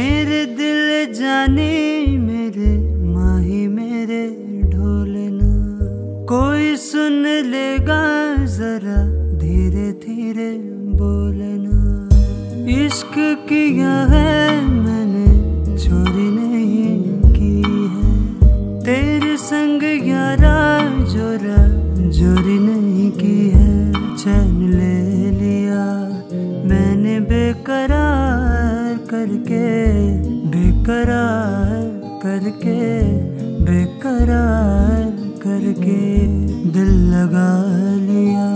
मेरे दिल जाने मेरे माही मेरे ढोलना, कोई सुन लेगा जरा धीरे धीरे बोलना। इश्क किया है मैंने चोरी नहीं की है, तेरे संग यारा जोरा जोरी नहीं की है। चैन ले लिया मैंने बेकरार करके, बेकरार करके, बेकरार करके दिल लगा लिया।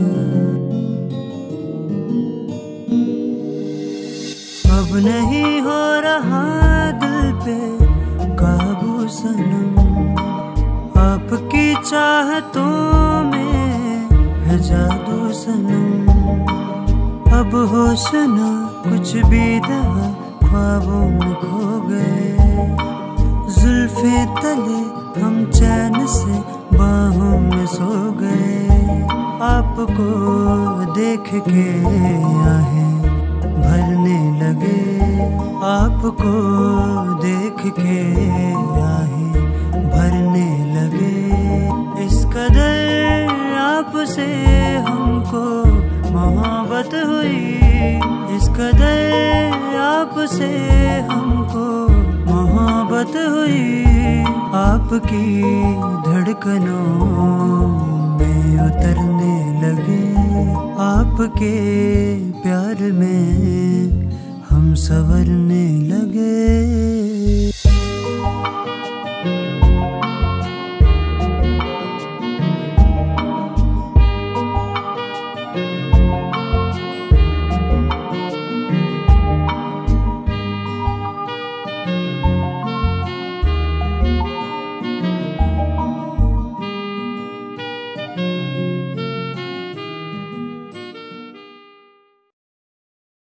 अब नहीं हो रहा दिल पे काबू सनम, आपकी चाहतों में है जादू सनम। अब होश ना कुछ भी रहा, ख्वाबों में खो गए। जुल्फे तले हम चैन से बाहों में सो गए। आपको देख के आहें भरने लगे, आपको देख के आहें भरने लगे। इस कदर आपसे हमको मोहब्बत हुई, इस कदर आपसे हमको मोहब्बत हुई। आपकी धड़कनों में उतरने लगे, आपके प्यार में हम संवरने लगे।